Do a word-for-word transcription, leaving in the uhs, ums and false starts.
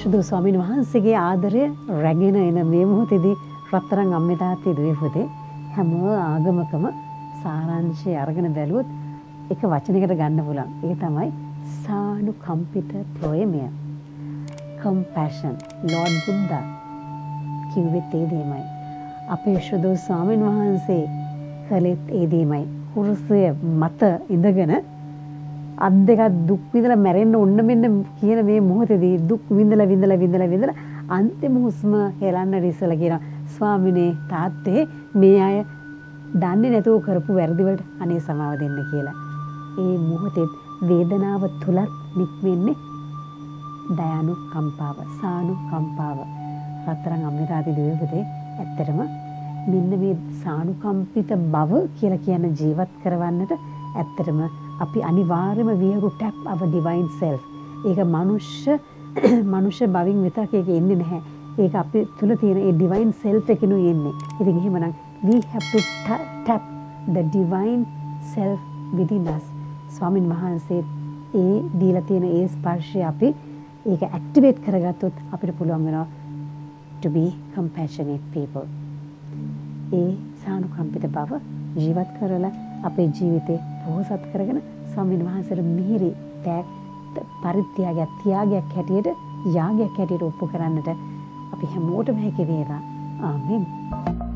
ශුදු ස්වාමීන් වහන්සේගේ ආදරය රැගෙන එන මේ මොහොතේදී රත්තරන් අම්මේ තාත්තේ දුවේ පුතේ හැම ආගමකම සාරාංශය අරගෙන බැලුවොත් එක වචනයකට ගන්න පුළුවන්. ඒක තමයි සානුකම්පිත ප්‍රේමය. compassion. Lord Buddha කිව්වෙත් ඒ දෙයමයි. අපේ ශුදු ස්වාමීන් වහන්සේ කළෙත් ඒ දෙයමයි. කුරුසය මත ඉඳගෙන අත් දෙක දුක් විඳලා මැරෙන්න ඕන්න මෙන්න කියන මේ මොහොතේදී දුක් විඳලා විඳලා විඳලා විඳලා අන්තිම හුස්ම හෙලන්න ඉස්සලා කියනවා ස්වාමිනේ තාත්තේ මේ අය දන්නේ නැතුව කරපු වැරදි වලට අනේ සමාව දෙන්න කියලා. ඒ මොහොතේ වේදනාව තුලත් නික්මෙන්නේ දයානුකම්පාව, සානුකම්පාව. රත්තරන් අම්මිතාති දුවේ ඇත්තටම මෙන්න මේ සානුකම්පිත බව කියලා කියන ජීවත් කරවන්නට ඇත්තටම අපි අනිවාර්යයෙන්ම we have to tap our divine self. ඒක මනුෂ්‍ය මනුෂ්‍ය භවින් විතරක් ඒක එන්නේ නැහැ. ඒක අපි තුල තියෙන ඒ divine self එකනු එන්නේ. ඉතින් එහෙමනම් we have to tap the divine self within us. ස්වාමින් වහන්සේ ඒ දීලා තියෙන ඒ ස්පර්ශය අපි ඒක ඇක්ටිවේට් කරගත්තොත් අපිට පුළුවන් වෙනවා to be compassionate people. ඒ සානුකම්පිත බව ජීවත් කරලා අපේ ජීවිතේ පොහොසත් කරගෙන ස්වාමීන් වහන්සේට මිහිරි පරිත්‍යාගයක් ත්‍යාගයක් හැටියට යාගයක් හැටියට ඔප්පු කරන්නට අපි හැමෝටම හැකි වේවා. ආමෙන්.